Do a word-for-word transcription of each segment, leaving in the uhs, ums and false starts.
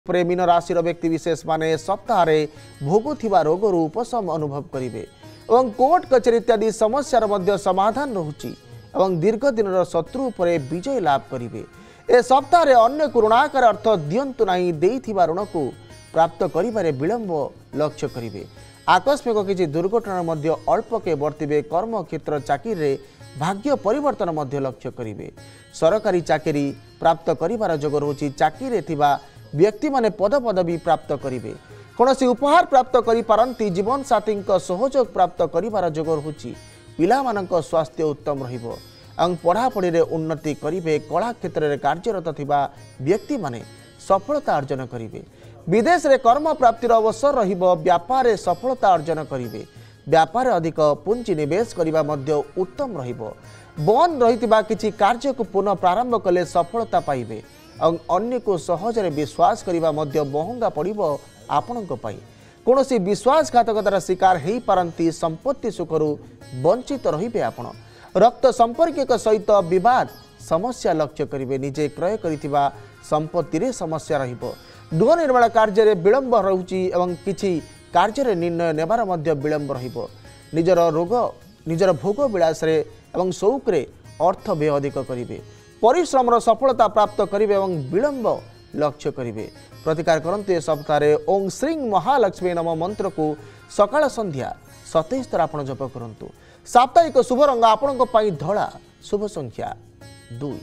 पर मीन राशि व्यक्ति विशेष माने सप्ताह भोगुवा रोगर उपशम अनुभव करेंगे और कोर्ट कचेरी इत्यादि समस्यार मध्य समाधान रोची और दीर्घ दिन शत्रु पर विजय लाभ करेंगे। ए सप्ताह अन्य को ऋणाकार अर्थ दिंतु नहीं देइथिबा ऋण को प्राप्त करिबारे विलंब लक्ष्य करेंगे। आकस्मिक किसी दुर्घटना मध्य अल्प के बर्तिबे कर्म क्षेत्र चाकरी भाग्य परिवर्तन मध्य लक्ष्य करेंगे। सरकारी चाकरी प्राप्त करिबार जोग रोची चाकरी थिबा व्यक्ति माने पद पदवी प्राप्त करेंगे। कौन उपहार प्राप्त करि पारंती जीवन साथी सहयोग प्राप्त करिबार जोग रोची पिला मानक स्वास्थ्य उत्तम रहिबो और पढ़ापढ़ी रे उन्नति करिवे। कला क्षेत्र में कार्यरत थिबा व्यक्ति माने सफलता अर्जन करेंगे। विदेश रे कर्म प्राप्तिर अवसर रहिबो। व्यापार रे सफलता अर्जन करेंगे। व्यापार अधिक पुंजी निवेश करिबा मध्य उत्तम रहिबो। बंद रहितिबा किछि कार्य को पुनः प्रारंभ कले सफलता पाइबे और अन्य को सहजरे विश्वास करिबा मध्य महंगा पड़िबो। आपणक पई कोनोसी विश्वासघातकतार शिकार हेई पारंती संपत्ति सुखरु वंचित रहिबे। आपण रक्त संपर्किक सहित विवाद समस्या लक्ष्य करेंगे। निजे क्रय करिथिबा संपत्ति रे समस्या रहिबो। गृह निर्माण कार्य रे विलंब रहुची एवं किछि कार्य रे निर्णय नेबार मध्य विलंब रहिबो। निजर रोग निजर भोग विलास रे एवं शौक रे अर्थ व्यय अधिक करिवे। परिश्रम सफलता प्राप्त करिवे एवं विलंब लक्ष्य करिवे। प्रतिकार करंतु सप्ताह ओं श्री महालक्ष्मी नम मंत्र को सकाळ संध्या सतैश थर आपण जप करंतु। साप्ताहिक शुभ रंग आपणक पई धळा। शुभ संख्या दुई।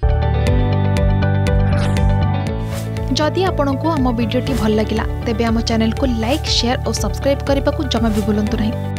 जदि आपंक आम भिडी भल लगा तेब आम चैनल को लाइक शेयर और सब्सक्राइब करने को जमा भी भूलु नहीं।